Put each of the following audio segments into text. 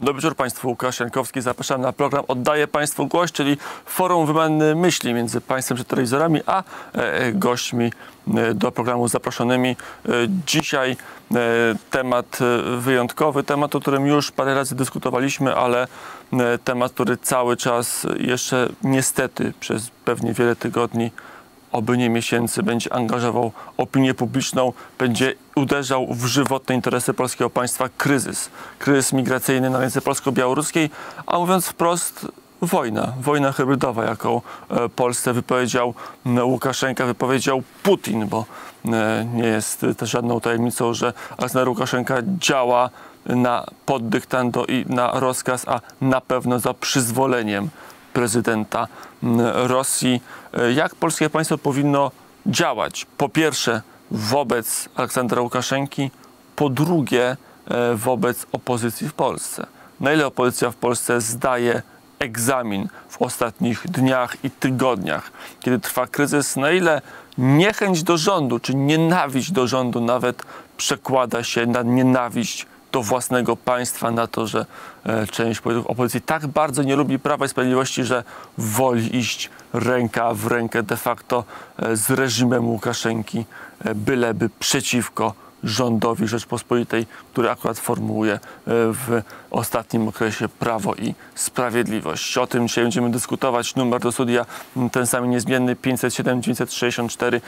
Dobry wieczór Państwu, Łukasz Jankowski. Zapraszam na program Oddaję Państwu Głos, czyli forum wymiany myśli między Państwem przed telewizorami, a gośćmi do programu zaproszonymi. Dzisiaj temat wyjątkowy, temat, o którym już parę razy dyskutowaliśmy, ale temat, który cały czas jeszcze niestety przez pewnie wiele tygodni, oby nie miesięcy, będzie angażował opinię publiczną, będzie uderzał w żywotne interesy polskiego państwa. Kryzys migracyjny na granicy polsko-białoruskiej, a mówiąc wprost, wojna hybrydowa, jaką Polsce wypowiedział Łukaszenka, wypowiedział Putin, bo nie jest też żadną tajemnicą, że Aleksander Łukaszenka działa pod dyktando i na rozkaz, a na pewno za przyzwoleniem prezydenta Rosji. Jak polskie państwo powinno działać? Po pierwsze wobec Aleksandra Łukaszenki, po drugie wobec opozycji w Polsce. Na ile opozycja w Polsce zdaje egzamin w ostatnich dniach i tygodniach, kiedy trwa kryzys, na ile niechęć do rządu, czy nienawiść do rządu nawet przekłada się na nienawiść do własnego państwa, na to, że część polityków opozycji tak bardzo nie lubi Prawa i Sprawiedliwości, że woli iść ręka w rękę de facto z reżimem Łukaszenki, byleby przeciwko rządowi Rzeczpospolitej, który akurat formułuje w ostatnim okresie Prawo i Sprawiedliwość. O tym dzisiaj będziemy dyskutować. Numer do studia ten sam niezmienny 507 964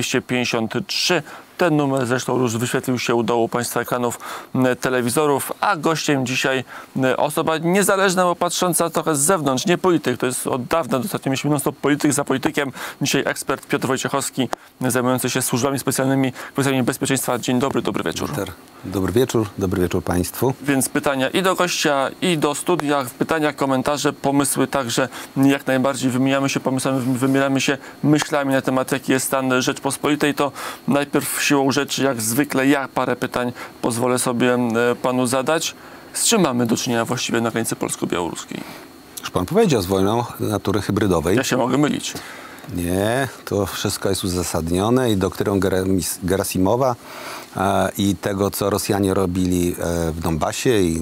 253. Ten numer zresztą już wyświetlił się u dołu Państwa ekranów telewizorów, a gościem dzisiaj osoba niezależna, bo patrząca trochę z zewnątrz, nie polityk. To jest od dawna, ostatnio mieliśmy non-stop polityk za politykiem. Dzisiaj ekspert Piotr Wojciechowski, zajmujący się służbami specjalnymi, kwestiami bezpieczeństwa. Dzień dobry, dobry wieczór. Dobry wieczór Państwu. Więc pytania i do gościa, i do studia, pytania, komentarze, pomysły także jak najbardziej. Wymieniamy się pomysłami, wymieniamy się myślami na temat, jaki jest stan Rzeczpospolitej. To najpierw siłą rzeczy, jak zwykle, ja parę pytań pozwolę sobie panu zadać. Z czym mamy do czynienia właściwie na granicy polsko-białoruskiej? Już pan powiedział, z wojną natury hybrydowej. Ja się mogę mylić. Nie, to wszystko jest uzasadnione i doktryną Gerasimowa i tego, co Rosjanie robili w Donbasie i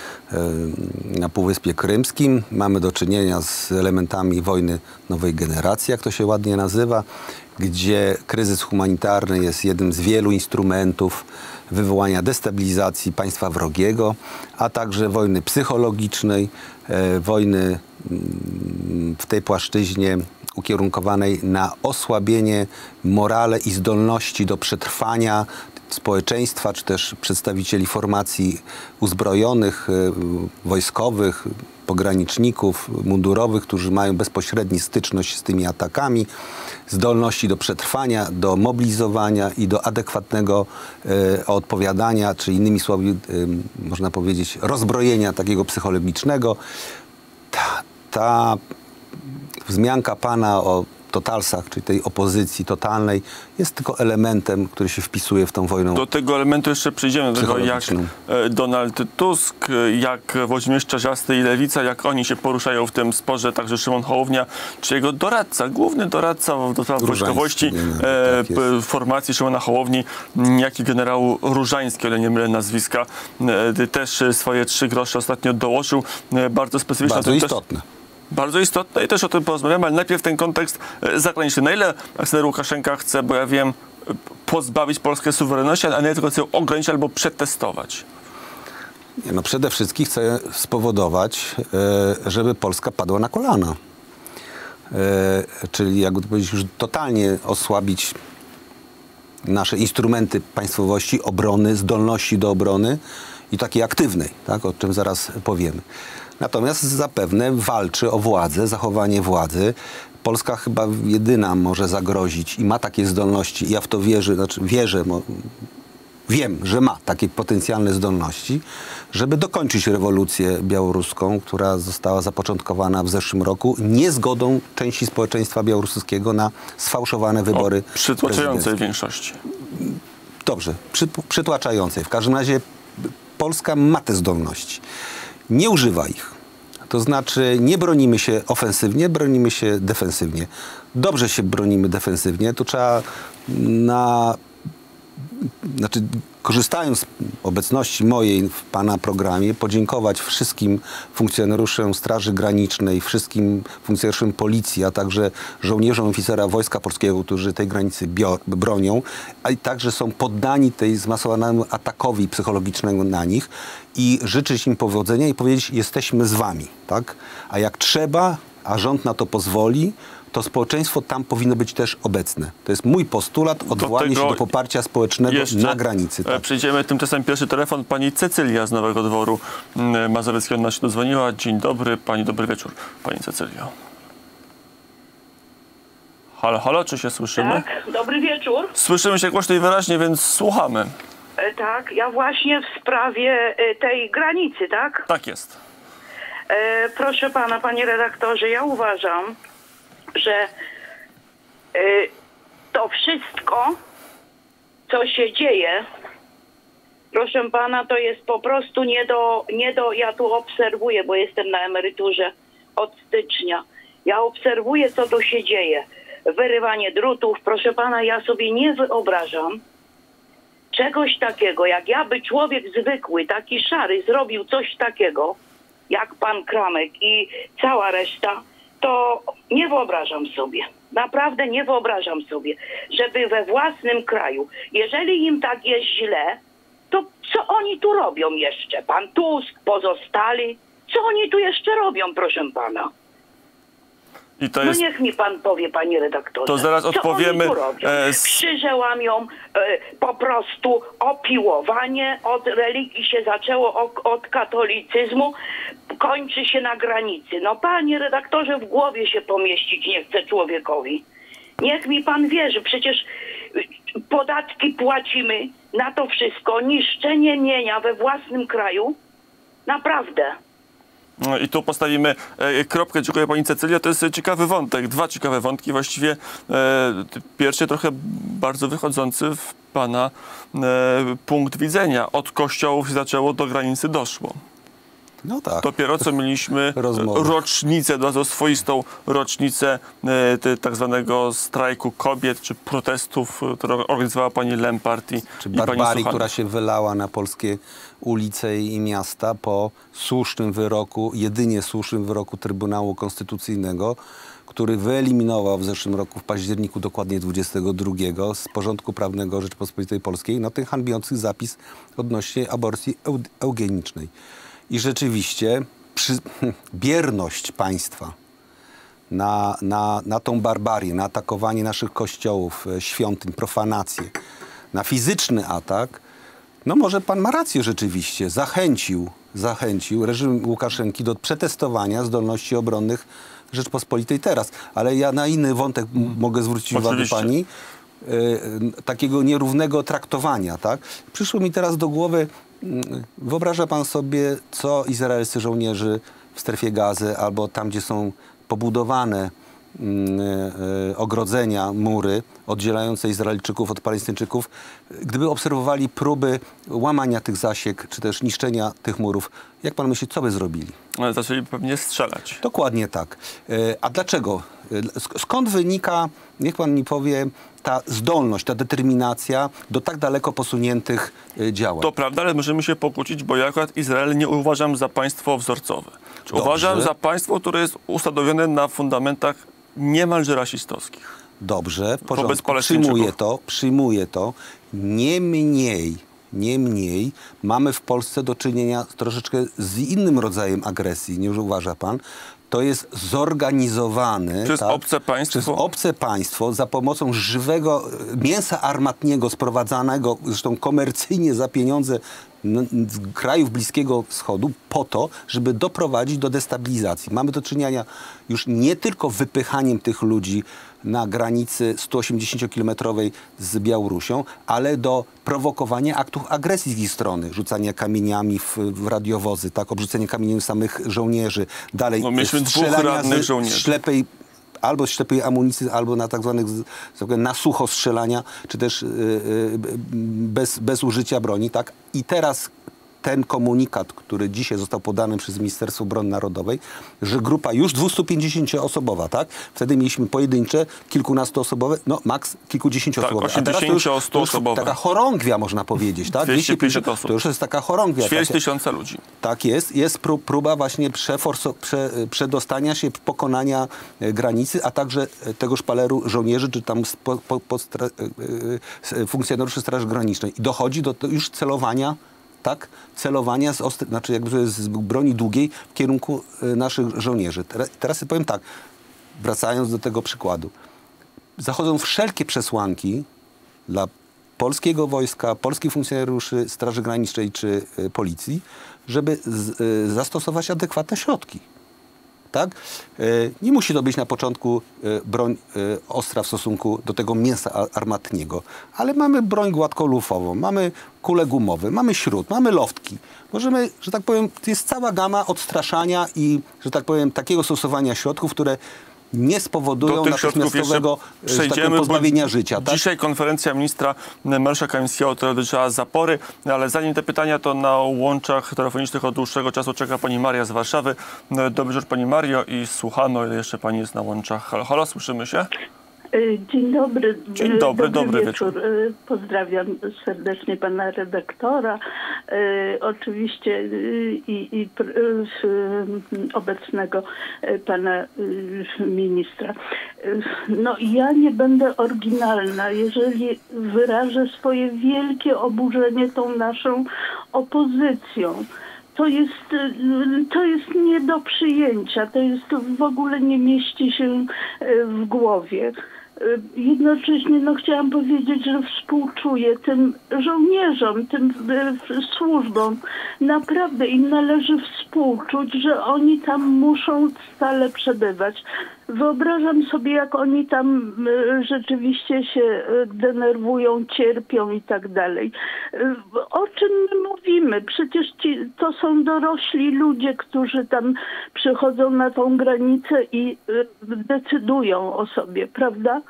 na Półwyspie Krymskim. Mamy do czynienia z elementami wojny nowej generacji, jak to się ładnie nazywa, gdzie kryzys humanitarny jest jednym z wielu instrumentów wywołania destabilizacji państwa wrogiego, a także wojny psychologicznej, wojny w tej płaszczyźnie ukierunkowanej na osłabienie morale i zdolności do przetrwania społeczeństwa, czy też przedstawicieli formacji uzbrojonych, wojskowych, pograniczników, mundurowych, którzy mają bezpośredni styczność z tymi atakami, zdolności do przetrwania, do mobilizowania i do adekwatnego odpowiadania, czy innymi słowy, można powiedzieć, rozbrojenia takiego psychologicznego. Ta wzmianka pana o totalsach, czyli tej opozycji totalnej, jest tylko elementem, który się wpisuje w tą wojną. Do tego elementu jeszcze przyjdziemy, do tego, jak Donald Tusk, jak Włodzimierz Czarzasty i Lewica, jak oni się poruszają w tym sporze, także Szymon Hołownia, czy jego doradca, główny doradca do spraw wojskowości formacji Szymona Hołowni, jak i generał Różański, ale nie mylę nazwiska, też swoje 3 grosze ostatnio dołożył. Bardzo specyficzne. Bardzo istotne. Bardzo istotne i też o tym porozmawiamy, ale najpierw ten kontekst zagraniczny. Na ile Aleksander Łukaszenka chce, bo ja wiem, pozbawić Polskę suwerenności, a nie tylko chce ją ograniczyć albo przetestować? Nie, no przede wszystkim chce spowodować, żeby Polska padła na kolana. Czyli, jakby to powiedzieć, już totalnie osłabić nasze instrumenty państwowości, obrony, zdolności do obrony i takiej aktywnej, tak, o czym zaraz powiemy. Natomiast zapewne walczy o władzę, zachowanie władzy. Polska chyba jedyna może zagrozić i ma takie zdolności. Ja w to wierzę, wiem, że ma takie potencjalne zdolności, żeby dokończyć rewolucję białoruską, która została zapoczątkowana w zeszłym roku niezgodą części społeczeństwa białoruskiego na sfałszowane wybory przytłaczającej większości. Dobrze, przytłaczającej. W każdym razie Polska ma te zdolności. Nie używa ich. To znaczy nie bronimy się ofensywnie, bronimy się defensywnie. Dobrze się bronimy defensywnie. Tu trzeba znaczy korzystając z obecności mojej w pana programie, podziękować wszystkim funkcjonariuszom Straży Granicznej, wszystkim funkcjonariuszom Policji, a także żołnierzom oficera Wojska Polskiego, którzy tej granicy bronią, a i także są poddani tej zmasowanemu atakowi psychologicznemu na nich i życzyć im powodzenia i powiedzieć, jesteśmy z wami, tak? A jak trzeba, a rząd na to pozwoli, to społeczeństwo tam powinno być też obecne. To jest mój postulat, odwołanie się do poparcia społecznego na granicy. Tak. Przejdziemy tymczasem pierwszy telefon. Pani Cecylia z Nowego Dworu Mazowieckiego nas się dodzwoniła. Dzień dobry, pani, dobry wieczór. Pani Cecylio. Halo, halo, czy się słyszymy? Tak, dobry wieczór. Słyszymy się głośno i wyraźnie, więc słuchamy. Tak, ja właśnie w sprawie tej granicy, tak? Tak jest. Proszę pana, panie redaktorze, ja uważam, że to wszystko, co się dzieje, proszę pana, to jest po prostu ja tu obserwuję, bo jestem na emeryturze od stycznia. Ja obserwuję, co tu się dzieje. Wyrywanie drutów, proszę pana, ja sobie nie wyobrażam czegoś takiego, jak ja by człowiek zwykły, taki szary, zrobił coś takiego, jak pan Kramek i cała reszta, to nie wyobrażam sobie. Naprawdę nie wyobrażam sobie, żeby we własnym kraju, jeżeli im tak jest źle, to co oni tu robią jeszcze? Pan Tusk, pozostali, co oni tu jeszcze robią, proszę pana? I to jest... No niech mi pan powie, panie redaktorze. To zaraz odpowiemy. Co oni tu robią? Krzyże łamią, po prostu opiłowanie. Od religii się zaczęło, od katolicyzmu. Kończy się na granicy. No panie redaktorze, w głowie się pomieścić nie chce człowiekowi. Niech mi pan wierzy. Przecież podatki płacimy na to wszystko. Niszczenie mienia we własnym kraju. Naprawdę. No i tu postawimy kropkę. Dziękuję pani Cecylio. To jest ciekawy wątek. Dwa ciekawe wątki. Właściwie pierwszy trochę bardzo wychodzący w pana punkt widzenia. Od kościołów się zaczęło, do granicy doszło. No tak. Dopiero co mieliśmy rocznicę, bardzo swoistą rocznicę tak zwanego strajku kobiet, czy protestów, które organizowała pani Lempart czy barbarii, która się wylała na polskie ulice i miasta po słusznym wyroku, jedynie słusznym wyroku Trybunału Konstytucyjnego, który wyeliminował w zeszłym roku, w październiku dokładnie 22, z porządku prawnego Rzeczypospolitej Polskiej ten hańbiący zapis odnośnie aborcji eugenicznej. I rzeczywiście bierność państwa na tą barbarię, na atakowanie naszych kościołów, świątyń, profanację, na fizyczny atak, no może pan ma rację rzeczywiście, zachęcił reżim Łukaszenki do przetestowania zdolności obronnych Rzeczpospolitej teraz. Ale ja na inny wątek mogę zwrócić uwagę pani, takiego nierównego traktowania, tak? Przyszło mi teraz do głowy, wyobraża pan sobie, co izraelscy żołnierze w strefie Gazy albo tam, gdzie są pobudowane ogrodzenia, mury oddzielające Izraelczyków od Palestyńczyków, gdyby obserwowali próby łamania tych zasiek, czy też niszczenia tych murów, jak pan myśli, co by zrobili? Zaczęli pewnie strzelać. Dokładnie tak. A dlaczego? Skąd wynika, niech pan mi powie, ta zdolność, ta determinacja do tak daleko posuniętych działań? To prawda, ale możemy się pokłócić, bo ja akurat Izrael nie uważam za państwo wzorcowe. Uważam za państwo, które jest ustanowione na fundamentach niemalże rasistowskich. Dobrze, w porządku. Przyjmuję to. Niemniej mamy w Polsce do czynienia troszeczkę z innym rodzajem agresji, nie uważa pan? To jest zorganizowane przez obce państwo? Przez obce państwo za pomocą żywego mięsa armatniego sprowadzanego, zresztą komercyjnie za pieniądze z krajów Bliskiego Wschodu, po to, żeby doprowadzić do destabilizacji. Mamy do czynienia już nie tylko wypychaniem tych ludzi na granicy 180-kilometrowej z Białorusią, ale do prowokowania aktów agresji z ich strony. Rzucania kamieniami w radiowozy, tak, obrzucenie kamieniem samych żołnierzy. Dalej strzelania z ślepej albo z ślepej amunicji, albo na tak zwanych na sucho strzelania, czy też bez użycia broni. Tak? I teraz ten komunikat, który dzisiaj został podany przez Ministerstwo Obrony Narodowej, że grupa już 250-osobowa, tak? Wtedy mieliśmy pojedyncze, kilkunastoosobowe, no maks kilkudziesięcioosobowe. Tak, 80-100-osobowe. Taka chorągwia, można powiedzieć, tak? 250 osób. To już jest taka chorągwia. Ćwierć tysiąca ludzi. Tak jest. Jest próba właśnie przedostania się, pokonania granicy, a także tego szpaleru żołnierzy, czy tam funkcjonariuszy Straży Granicznej. I dochodzi do już celowania, tak? Celowania znaczy jakby z broni długiej w kierunku naszych żołnierzy. Teraz powiem tak, wracając do tego przykładu. Zachodzą wszelkie przesłanki dla polskiego wojska, polskich funkcjonariuszy Straży Granicznej czy policji, żeby zastosować adekwatne środki. Tak? Nie musi to być na początku broń ostra w stosunku do tego mięsa armatniego, ale mamy broń gładkolufową, mamy kule gumowe, mamy śrut, mamy loftki. Możemy, że tak powiem, jest cała gama odstraszania i, że tak powiem, takiego stosowania środków, które nie spowodują natychmiastowego pozbawienia życia. Tak? Dzisiaj konferencja ministra Mariusza Kamińskiego, która dotyczyła zapory, ale zanim te pytania, to na łączach telefonicznych od dłuższego czasu czeka pani Maria z Warszawy. Dobry wieczór pani Mario i słuchamy, o ile jeszcze pani jest na łączach. Halo, halo, słyszymy się? Dzień dobry. Dzień dobry, dobry wieczór. Pozdrawiam serdecznie pana redaktora, oczywiście i obecnego pana ministra. No ja nie będę oryginalna, jeżeli wyrażę swoje wielkie oburzenie tą naszą opozycją. To jest nie do przyjęcia, to w ogóle nie mieści się w głowie. Jednocześnie chciałam powiedzieć, że współczuję tym żołnierzom, tym służbom. Naprawdę im należy współczuć, że oni tam muszą stale przebywać. Wyobrażam sobie, jak oni tam rzeczywiście się denerwują, cierpią i tak dalej. O czym my mówimy? Przecież to są dorośli ludzie, którzy tam przychodzą na tą granicę i decydują o sobie, prawda?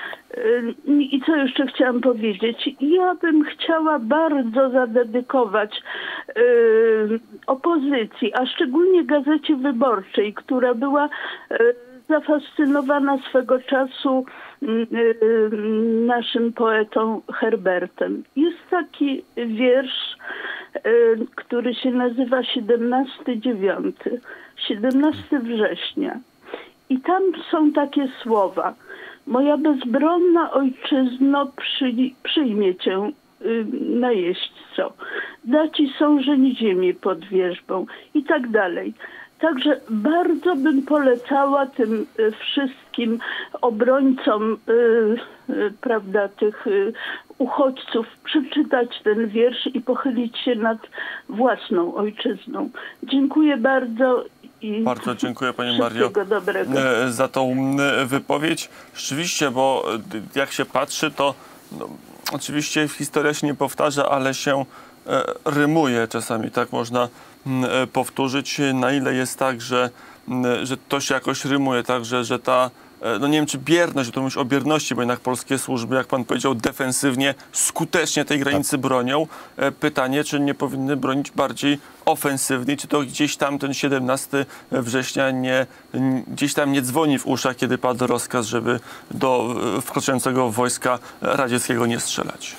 I co jeszcze chciałam powiedzieć? Ja bym chciała bardzo zadedykować opozycji, a szczególnie Gazecie Wyborczej, która była zafascynowana swego czasu naszym poetą Herbertem. Jest taki wiersz, który się nazywa 17/9, 17 września. I tam są takie słowa. Moja bezbronna ojczyzno, przyjmie cię najeźdźco. Da ci sążeń ziemi pod wierzbą i tak dalej. Także bardzo bym polecała tym wszystkim obrońcom, prawda, tych uchodźców przeczytać ten wiersz i pochylić się nad własną ojczyzną. Dziękuję bardzo. Bardzo dziękuję pani Mario za tą wypowiedź. Rzeczywiście, bo jak się patrzy, to oczywiście historia się nie powtarza, ale się rymuje czasami, tak można powtórzyć, na ile jest tak, że to się jakoś rymuje, tak, że ta, no nie wiem czy bierność, to mówisz o bierności, bo jednak polskie służby, jak pan powiedział, defensywnie, skutecznie tej granicy bronią. Pytanie, czy nie powinny bronić bardziej ofensywnie, czy to gdzieś tam ten 17 września gdzieś tam nie dzwoni w uszach, kiedy padł rozkaz, żeby do wkraczającego wojska radzieckiego nie strzelać.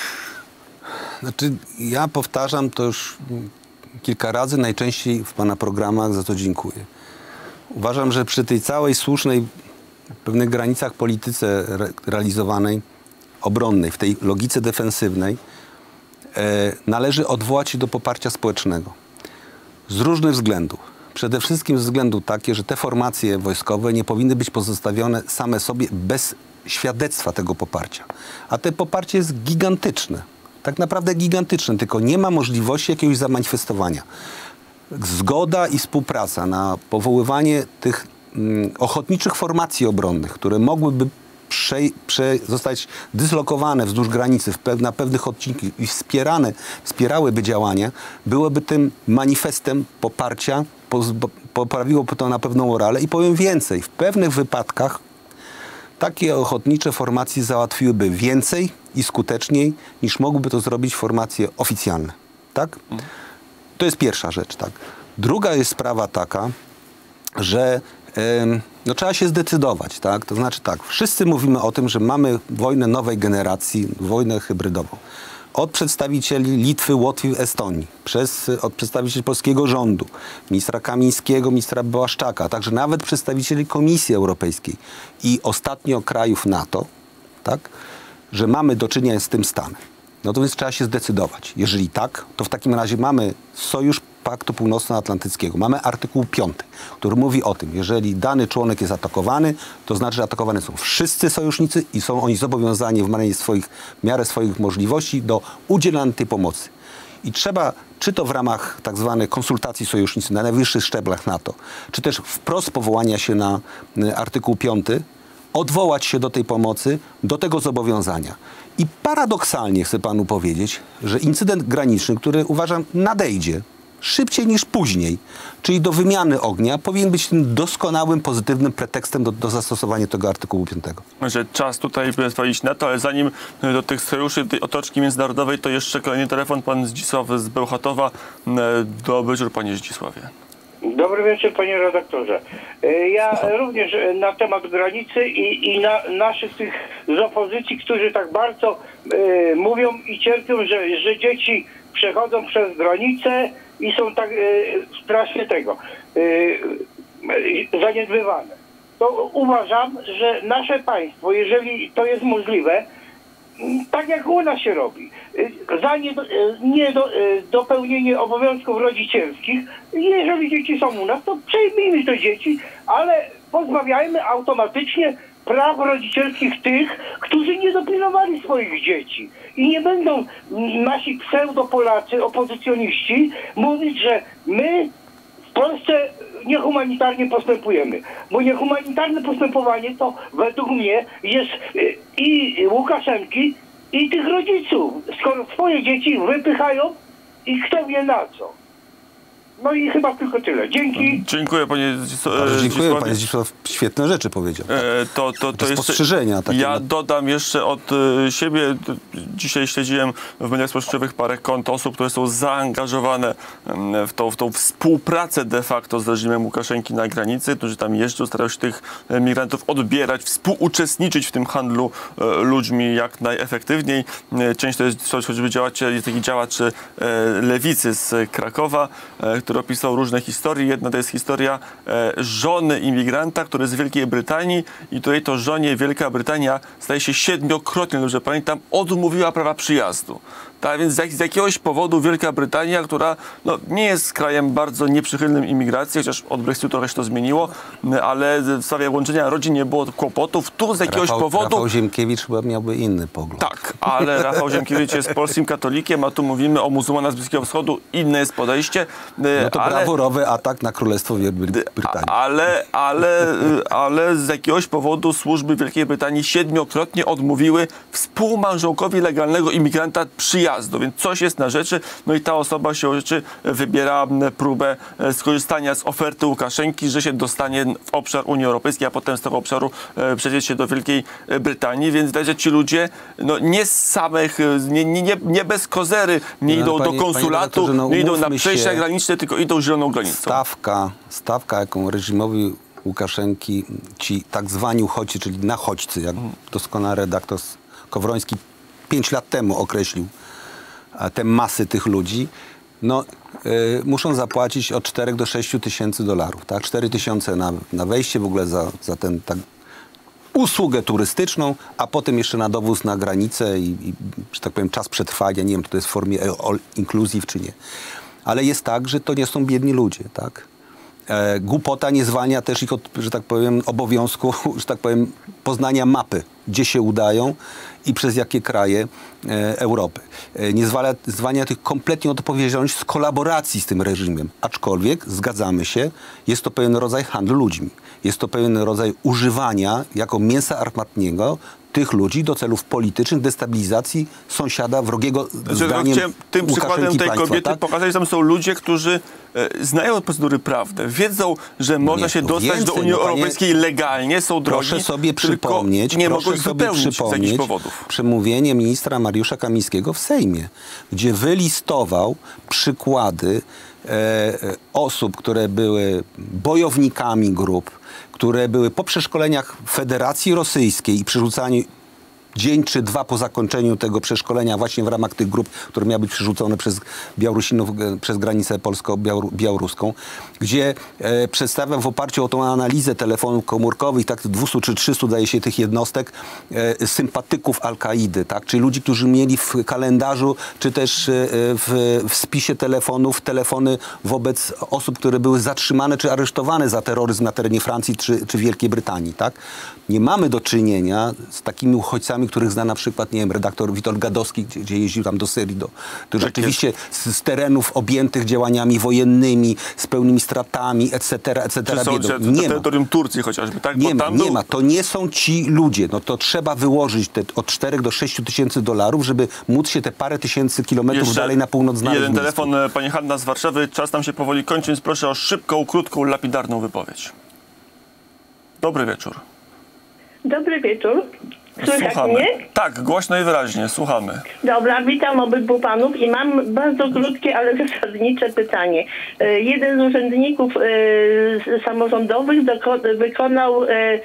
Znaczy, ja powtarzam to już kilka razy, najczęściej w pana programach, za to dziękuję. Uważam, że przy tej całej słusznej, w pewnych granicach polityce realizowanej, obronnej, w tej logice defensywnej, należy odwołać się do poparcia społecznego. Z różnych względów. Przede wszystkim ze względu takie, że te formacje wojskowe nie powinny być pozostawione same sobie bez świadectwa tego poparcia. A to poparcie jest gigantyczne. Tak naprawdę gigantyczne, tylko nie ma możliwości jakiegoś zamanifestowania. Zgoda i współpraca na powoływanie tych ochotniczych formacji obronnych, które mogłyby zostać dyslokowane wzdłuż granicy na pewnych odcinkach i wspierałyby działania, byłoby tym manifestem poparcia, poprawiłoby to na pewną morale. I powiem więcej, w pewnych wypadkach takie ochotnicze formacje załatwiłyby więcej i skuteczniej, niż mogłyby to zrobić formacje oficjalne. Tak? To jest pierwsza rzecz, tak. Druga jest sprawa taka, że no, trzeba się zdecydować, tak? To znaczy tak, wszyscy mówimy o tym, że mamy wojnę nowej generacji, wojnę hybrydową. Od przedstawicieli Litwy, Łotwy, Estonii, od przedstawicieli polskiego rządu, ministra Kamińskiego, ministra Błaszczaka, a także nawet przedstawicieli Komisji Europejskiej i ostatnio krajów NATO, tak? Że mamy do czynienia z tym stanem. No to więc trzeba się zdecydować. Jeżeli tak, to w takim razie mamy Sojusz Paktu Północnoatlantyckiego. Mamy artykuł 5, który mówi o tym, jeżeli dany członek jest atakowany, to znaczy, że atakowani są wszyscy sojusznicy i są oni zobowiązani w miarę swoich możliwości do udzielania tej pomocy. I trzeba, czy to w ramach tak zwanych konsultacji sojuszniczych na najwyższych szczeblach NATO, czy też wprost powołania się na artykuł 5, odwołać się do tej pomocy, do tego zobowiązania. I paradoksalnie chcę panu powiedzieć, że incydent graniczny, który uważam nadejdzie szybciej niż później, czyli do wymiany ognia, powinien być tym doskonałym, pozytywnym pretekstem do zastosowania tego artykułu 5. Że czas tutaj wejść na to, ale zanim do tych sojuszy, tej otoczki międzynarodowej, to jeszcze kolejny telefon, pan Zdzisław z Bełchatowa. Dobry wieczór, panie Zdzisławie. Dobry wieczór, panie redaktorze. Ja również na temat granicy i na naszych tych z opozycji, którzy tak bardzo mówią i cierpią, że dzieci przechodzą przez granicę i są tak strasznie zaniedbywane. To uważam, że nasze państwo, jeżeli to jest możliwe, tak jak u nas się robi, za dopełnienie obowiązków rodzicielskich, jeżeli dzieci są u nas, to przejmijmy te dzieci, ale pozbawiajmy automatycznie praw rodzicielskich tych, którzy nie dopilnowali swoich dzieci. I nie będą nasi pseudo-Polacy, opozycjoniści mówić, że my w Polsce niehumanitarnie postępujemy. Bo niehumanitarne postępowanie to według mnie jest i Łukaszenki, i tych rodziców. Skoro swoje dzieci wypychają i kto wie na co. No i chyba tylko tyle. Dzięki. Dziękuję, panie Zdzisławie. Dziękuję, panie Zdzisław. Świetne rzeczy powiedział. To jest spostrzeżenia. Ja dodam jeszcze od siebie. Dzisiaj śledziłem w mediach społecznościowych parę kont osób, które są zaangażowane w tą współpracę de facto z reżimem Łukaszenki na granicy, którzy tam jeżdżą, starają się tych migrantów odbierać, współuczestniczyć w tym handlu ludźmi jak najefektywniej. Część to jest choćby taki działacz lewicy z Krakowa, który opisał różne historie. Jedna to jest historia żony imigranta, który jest z Wielkiej Brytanii i tutaj to żonie Wielka Brytania staje się 7-krotnie, dobrze pamiętam, odmówiła prawa przyjazdu. Tak więc z jakiegoś powodu Wielka Brytania, która nie jest krajem bardzo nieprzychylnym imigracji, chociaż od Brexitu trochę się to zmieniło, ale w sprawie łączenia rodzin nie było kłopotów. Tu z jakiegoś powodu... Rafał Ziemkiewicz chyba miałby inny pogląd. Tak, ale Rafał Ziemkiewicz jest polskim katolikiem, a tu mówimy o muzułmanach z Bliskiego Wschodu. Inne jest podejście. No to brawurowy atak na Królestwo Brytanii. Ale z jakiegoś powodu służby Wielkiej Brytanii 7-krotnie odmówiły współmałżonkowi legalnego imigranta przyjazdu. Więc coś jest na rzeczy. No i ta osoba się wybiera próbę skorzystania z oferty Łukaszenki, że się dostanie w obszar Unii Europejskiej, a potem z tego obszaru przejdzie się do Wielkiej Brytanii. Więc widać, że ci ludzie nie z samych, nie bez kozery nie idą do konsulatu, nie idą na przejścia graniczne, tylko idą zieloną granicą. Stawka, jaką reżimowi Łukaszenki ci tak zwani uchodźcy, czyli nachodźcy, jak doskonale redaktor Kowroński 5 lat temu określił te masy tych ludzi, muszą zapłacić od 4 do 6 tysięcy dolarów. Tak? 4 tysiące na wejście w ogóle za tę usługę turystyczną, a potem jeszcze na dowóz na granicę i że tak powiem, czas przetrwania. Nie wiem, czy to jest w formie all inclusive, czy nie. Ale jest tak, że to nie są biedni ludzie, tak? Głupota nie zwalnia też ich od, że tak powiem, obowiązku, że tak powiem, poznania mapy, gdzie się udają i przez jakie kraje Europy. Nie zwalnia tych kompletnie od odpowiedzialności z kolaboracji z tym reżimem. Aczkolwiek, zgadzamy się, jest to pewien rodzaj handlu ludźmi. Jest to pewien rodzaj używania jako mięsa armatniego tych ludzi do celów politycznych, destabilizacji sąsiada wrogiego zdaniem tym przykładem tej państwa, kobiety tak? pokazać, że tam są ludzie, którzy znają procedury prawne, wiedzą, że można się dostać do Unii Europejskiej legalnie, są drogi, proszę sobie przypomnieć, nie mogą ich wypełnić z jakichś powodów. Przemówienie ministra Mariusza Kamińskiego w Sejmie, gdzie wylistował przykłady osób, które były bojownikami grup, które były po przeszkoleniach Federacji Rosyjskiej i przerzucaniu dzień czy dwa po zakończeniu tego przeszkolenia właśnie w ramach tych grup, które miały być przerzucone przez Białorusinów przez granicę polsko-białoruską, gdzie przedstawiam w oparciu o tą analizę telefonów komórkowych, tak 200 czy 300 daje się tych jednostek, sympatyków Al-Kaidy, tak? Czyli ludzi, którzy mieli w kalendarzu, czy też w spisie telefonów, telefony wobec osób, które były zatrzymane czy aresztowane za terroryzm na terenie Francji czy Wielkiej Brytanii, tak? Nie mamy do czynienia z takimi uchodźcami, których zna na przykład, nie wiem, redaktor Witold Gadowski, gdzie jeździł tam do Syrii, to rzeczywiście z terenów objętych działaniami wojennymi, z pełnymi stratami, etc. Na terytorium Turcji chociażby, tak? Nie ma. To nie są ci ludzie. No to trzeba wyłożyć od 4 do 6 tysięcy dolarów, żeby móc się te parę tysięcy kilometrów dalej na północ znaleźć. Jeden telefon, pani Hanna z Warszawy. Czas nam się powoli kończy, więc proszę o szybką, krótką, lapidarną wypowiedź. Dobry wieczór. Dobry wieczór. Słychać Słuchamy. mnie? Tak, głośno i wyraźnie. Słuchamy. Dobra, witam obydwu panów i mam bardzo krótkie, ale zasadnicze pytanie. Jeden z urzędników samorządowych wykonał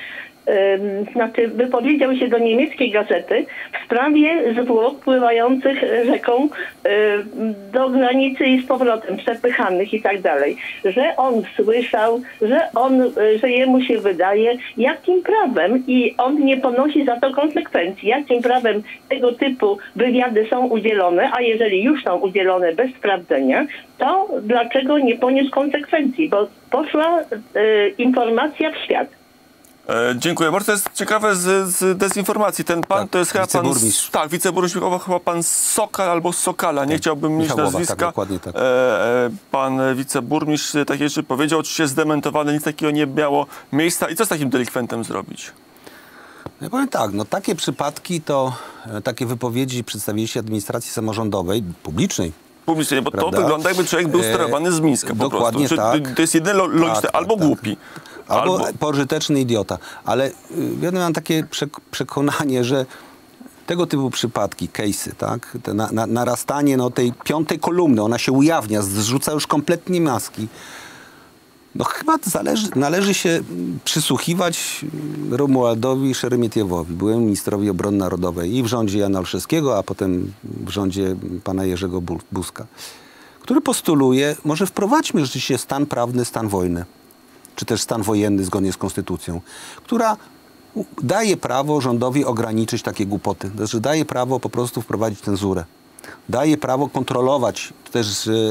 wypowiedział się do niemieckiej gazety w sprawie zwłok pływających rzeką do granicy i z powrotem, przepychanych i tak dalej. Że on słyszał, że jemu się wydaje, jakim prawem, i on nie ponosi za to konsekwencji, jakim prawem tego typu wywiady są udzielone, a jeżeli już są udzielone bez sprawdzenia, to dlaczego nie poniósł konsekwencji? Bo poszła informacja w świat. Dziękuję bardzo. To jest ciekawe z dezinformacji. Ten pan to jest chyba pan... Tak, wiceburmistrz chyba pan Sokal albo Sokala. Nie chciałbym mieć nazwiska. Tak, dokładnie tak. Pan wiceburmistrz takie rzeczy powiedział, oczywiście zdementowane, nic takiego nie miało miejsca. I co z takim delikwentem zrobić? Ja powiem tak, no takie przypadki to, takie wypowiedzi przedstawicieli administracji samorządowej, publicznej, bo prawda? To wygląda, jakby człowiek był sterowany z Mińska po dokładnie prostu. Tak. To jest jedyne logiczne, tak, albo głupi. Albo pożyteczny idiota. Ale ja mam takie przekonanie, że tego typu przypadki, case'y, tak? Narastanie tej piątej kolumny, ona się ujawnia, zrzuca już kompletnie maski. No chyba należy się przysłuchiwać Romualdowi Szeremietiewowi, byłemu ministrowi obrony narodowej i w rządzie Jana Olszewskiego, a potem w rządzie pana Jerzego Buzka, który postuluje, może wprowadźmy rzeczywiście stan prawny, stan wojny, czy też stan wojenny zgodnie z konstytucją, która daje prawo rządowi ograniczyć takie głupoty. Znaczy daje prawo po prostu wprowadzić cenzurę. Daje prawo kontrolować, też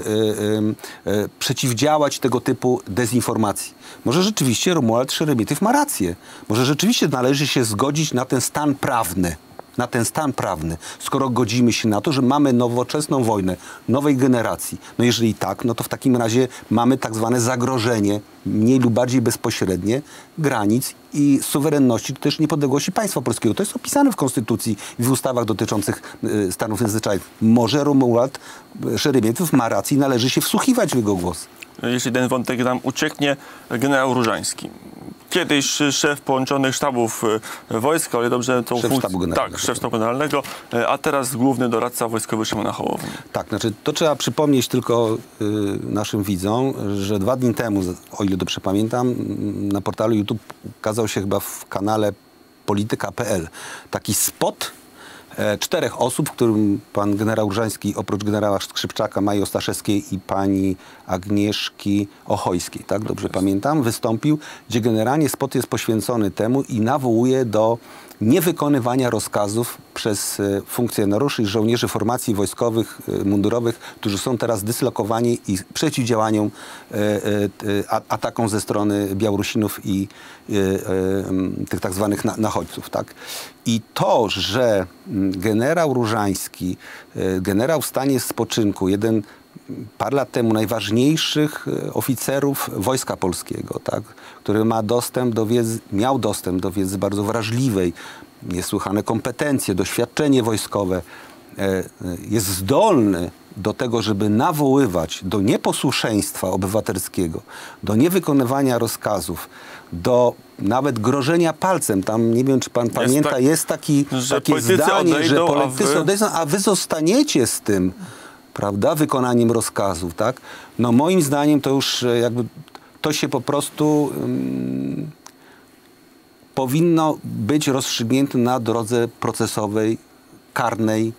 przeciwdziałać tego typu dezinformacji. Może rzeczywiście Romuald Szeremietiew ma rację. Może rzeczywiście należy się zgodzić na ten stan prawny. Skoro godzimy się na to, że mamy nowoczesną wojnę, nowej generacji. No jeżeli tak, no to w takim razie mamy tak zwane zagrożenie, mniej lub bardziej bezpośrednie, granic i suwerenności, czy też niepodległości państwa polskiego. To jest opisane w Konstytucji i w ustawach dotyczących stanów nadzwyczajnych. Może Romuald Szeremietiew ma rację i należy się wsłuchiwać w jego głos. Jeśli ten wątek nam ucieknie, generał Różański. Kiedyś szef połączonych sztabów wojsk, ale dobrze tą szef sztabu generalnego. Tak, szef sztabu generalnego, a teraz główny doradca wojskowy Szymona Hołowni. Tak, znaczy to trzeba przypomnieć tylko naszym widzom, że 2 dni temu, o ile dobrze pamiętam, na portalu YouTube ukazał się chyba w kanale polityka.pl taki spot 4 osób, w którym pan generał Różański, oprócz generała Skrzypczaka, Maji Ostaszewskiej i pani Agnieszki Ochojskiej, tak dobrze pamiętam, wystąpił, gdzie generalnie spot jest poświęcony temu i nawołuje do niewykonywania rozkazów przez funkcjonariuszy i żołnierzy formacji wojskowych, mundurowych, którzy są teraz dyslokowani i przeciwdziałaniom atakom ze strony Białorusinów i tych tak zwanych nachodźców. Tak? I to, że generał Różański, generał w stanie spoczynku, jeden parę lat temu najważniejszych oficerów Wojska Polskiego, tak, który ma dostęp do wiedzy, miał dostęp do wiedzy bardzo wrażliwej, niesłychane kompetencje, doświadczenie wojskowe, jest zdolny do tego, żeby nawoływać do nieposłuszeństwa obywatelskiego, do niewykonywania rozkazów, do nawet grożenia palcem. Tam, nie wiem, czy pan pamięta, jest takie zdanie, że politycy odejdą, a wy zostaniecie z tym, prawda, wykonaniem rozkazów, tak? No moim zdaniem to już jakby, to się po prostu powinno być rozstrzygnięte na drodze procesowej, karnej,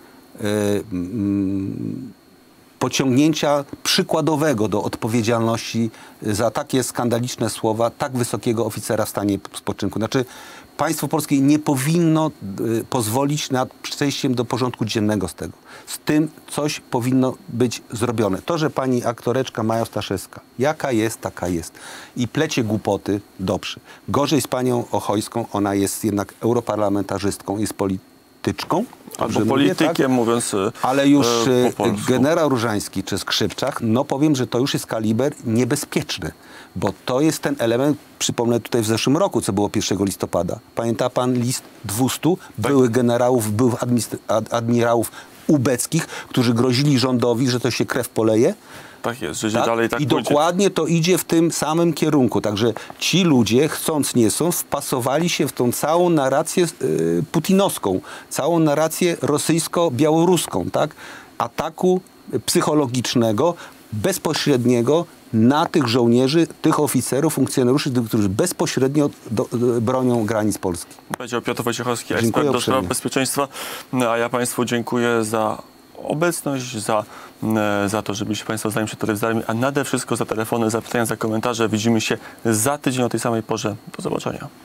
pociągnięcia przykładowego do odpowiedzialności za takie skandaliczne słowa tak wysokiego oficera w stanie spoczynku. Znaczy, państwo polskie nie powinno pozwolić nad przejściem do porządku dziennego z tego. Z tym coś powinno być zrobione. To, że pani aktoreczka Maja Staszewska, jaka jest, taka jest. I plecie głupoty, dobrze. Gorzej z panią Ochojską, ona jest jednak europarlamentarzystką, jest polityczką. Albo politykiem, mówię, tak? Mówiąc ale już po polsku. generał Różański czy Skrzypczak, no powiem, że to już jest kaliber niebezpieczny, bo to jest ten element, przypomnę tutaj w zeszłym roku, co było 1 listopada. Pamięta pan list 200 byłych generałów, byłych admirałów ubeckich, którzy grozili rządowi, że to się krew poleje? Tak jest, że Tak? dalej tak I pójdzie. dokładnie to idzie w tym samym kierunku. Także ci ludzie, chcąc nie chcąc, wpasowali się w tą całą narrację putinowską, całą narrację rosyjsko-białoruską, tak? Ataku psychologicznego, bezpośredniego na tych żołnierzy, tych oficerów, funkcjonariuszy, którzy bezpośrednio bronią granic Polski. Powiedział Piotr Wojciechowski, ekspert Dziękuję do spraw uprzejmie. bezpieczeństwa. A ja państwu dziękuję za obecność, za to, że byliście państwo z nami przed telewizorami, a nade wszystko za telefony, za pytania, za komentarze. Widzimy się za tydzień o tej samej porze. Do zobaczenia.